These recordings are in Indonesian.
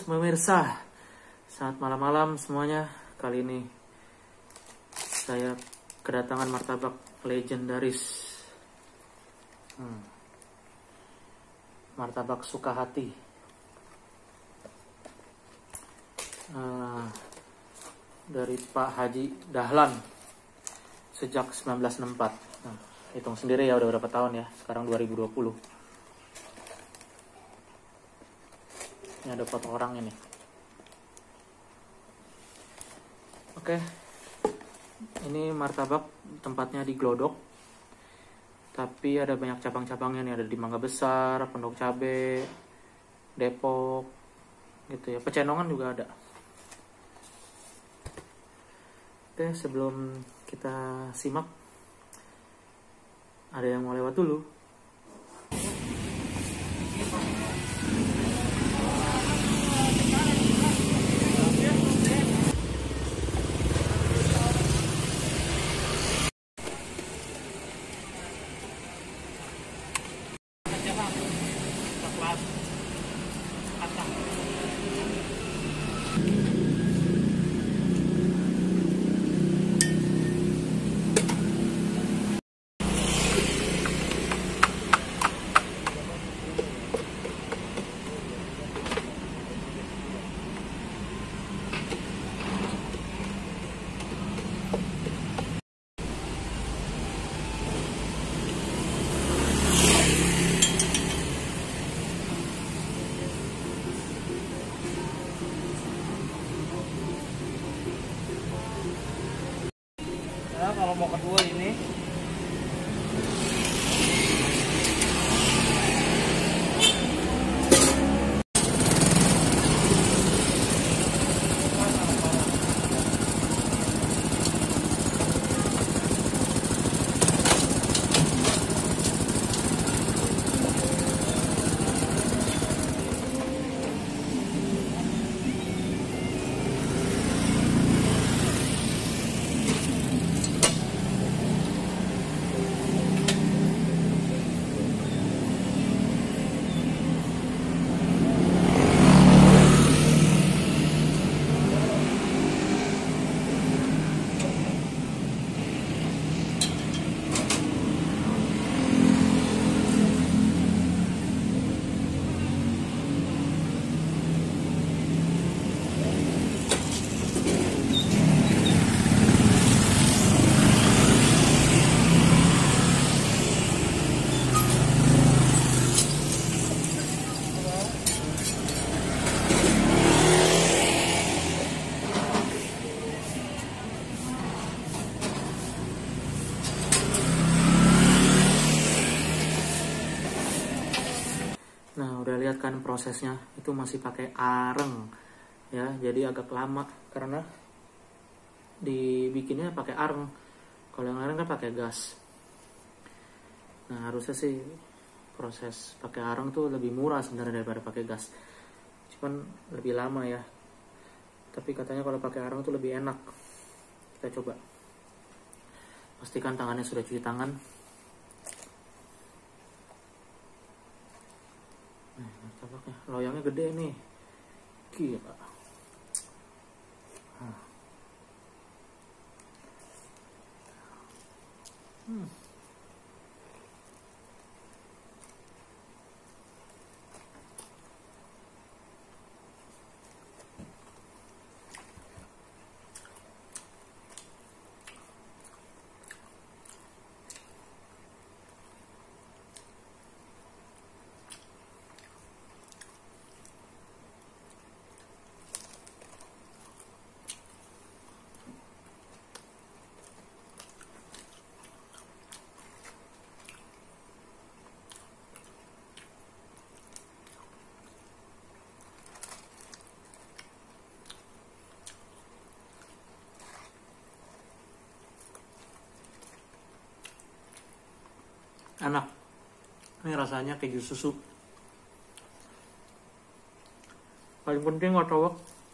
pemirsa, saat malam-malam semuanya. Kali ini saya kedatangan martabak legendaris, martabak Sukahati, dari Pak Haji Dahlan sejak 1964. Nah, hitung sendiri ya, udah berapa tahun ya, sekarang 2020. Ini ada foto orangnya nih. Oke, ini martabak tempatnya di Glodok, tapi ada banyak cabang-cabangnya nih. Ada di Mangga Besar, Pondok Cabe, Depok, gitu ya. Pecenongan juga ada. Oke, sebelum kita simak, ada yang mau lewat dulu. Nah, kalau mau kedua ini udah lihat kan prosesnya, itu masih pakai areng ya, jadi agak lama karena dibikinnya pakai areng. Kalau yang lain kan pakai gas. Nah, harusnya sih proses pakai areng tuh lebih murah sebenarnya daripada pakai gas, cuman lebih lama ya. Tapi katanya kalau pakai areng tuh lebih enak. Kita coba. Pastikan tangannya sudah cuci tangan. Nah, martabaknya, loyangnya gede nih, gila. Enak. Ini rasanya keju susu. Paling penting martabak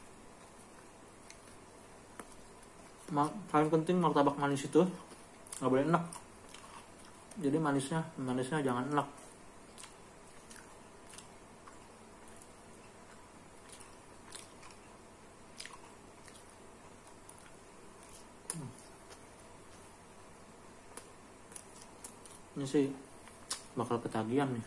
manis itu nggak boleh enak. Jadi manisnya jangan enak. Ini sih bakal ketagihan nih.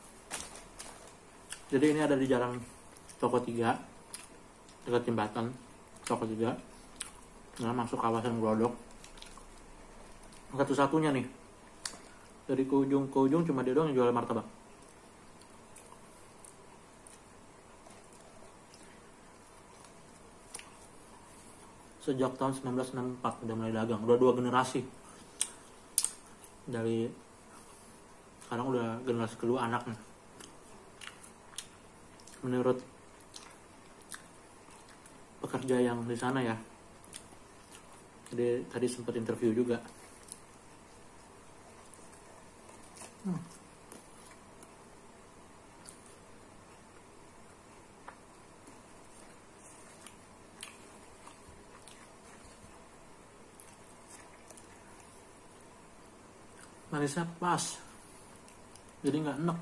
Jadi ini ada di jalan Toko 3, dekat jembatan Toko 3. Nah, masuk kawasan Glodok. Satu-satunya nih, dari ke ujung ke ujung cuma dia doang yang jual martabak. Sejak tahun 1964 udah mulai dagang, udah 2 generasi. Dari sekarang udah generasi kedua anaknya. Menurut pekerja yang di sana ya, jadi tadi sempat interview juga. Manisnya pas, jadi nggak enak.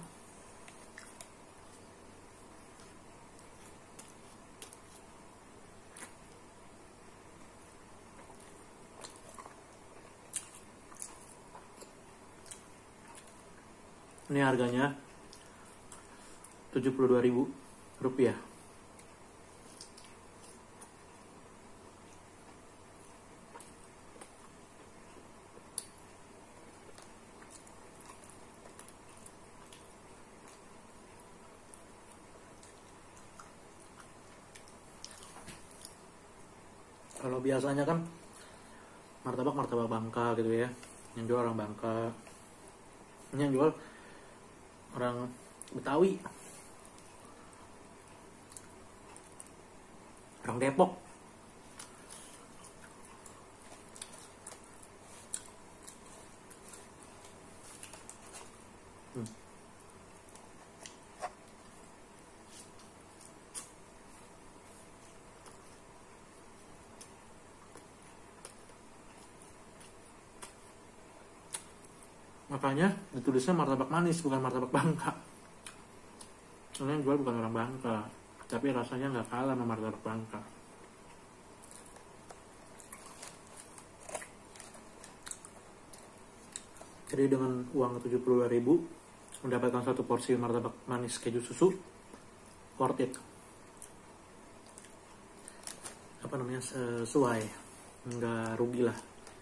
Ini harganya Rp72.000. Kalau biasanya kan martabak Bangka gitu ya, yang jual orang Bangka, ini yang jual orang Betawi, orang Depok. Makanya ditulisnya martabak manis, bukan martabak Bangka. Soalnya yang jual bukan orang Bangka, tapi rasanya nggak kalah sama martabak Bangka. Jadi dengan uang 72.000 mendapatkan satu porsi martabak manis keju susu, worth it. Apa namanya, sesuai, nggak rugi lah.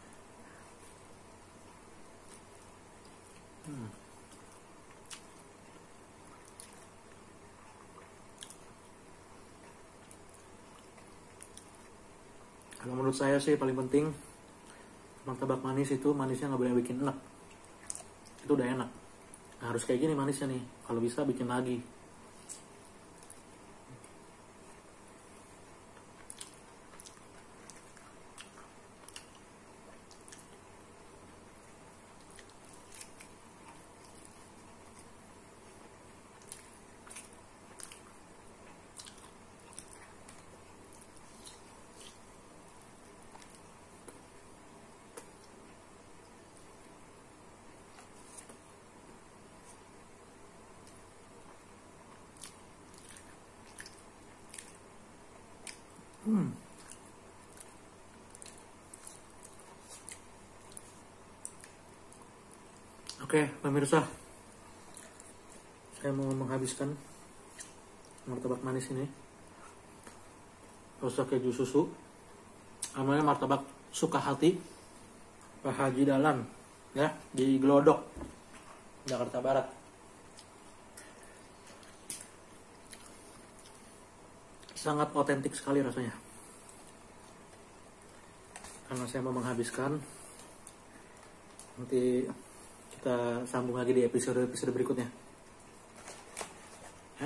Kalau menurut saya sih paling penting martabak manis itu manisnya nggak boleh bikin enak. Itu udah enak. Nah, harus kayak gini manisnya nih. Kalau bisa bikin lagi. Oke, pemirsa, saya mau menghabiskan martabak manis ini, rasa keju susu, namanya martabak Sukahati Pak Haji Dahlan, ya, di Glodok, Jakarta Barat. Sangat otentik sekali rasanya. Karena saya mau menghabiskan, nanti kita sambung lagi di episode berikutnya. Ya?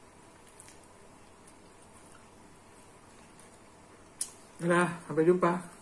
Dadah, sampai jumpa.